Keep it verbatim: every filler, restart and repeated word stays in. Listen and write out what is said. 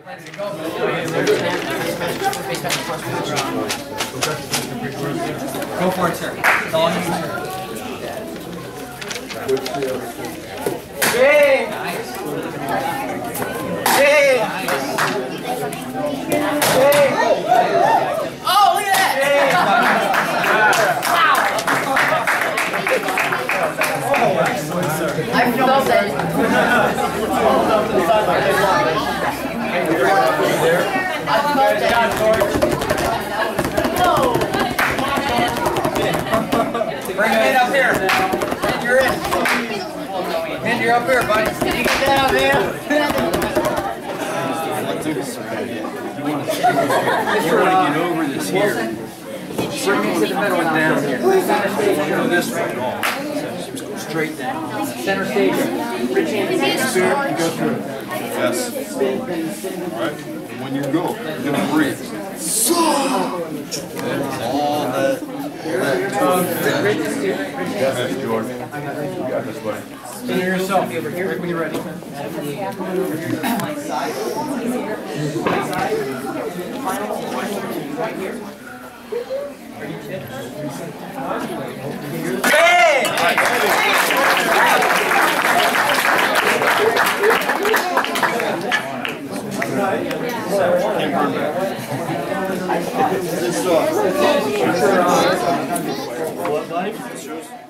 Go for it, sir. It's all you, sir. Hey! Nice. Hey! Nice. Hey! Oh, look at that! Hey! Wow! I felt it. I felt it. Bring him in up here. And you're in. And you're up here, buddy. Can you get that up here? You want to get over this here. Bring me to the middle now. Down here. Go this way at all. Straight down. Center stage. Rich hand. You go through it. Yes. Right. And when you go, you're going to breathe. All that. Yes, George. You got this, buddy. Spin yourself over here when you're ready. Hey! This, uh, what, buddy?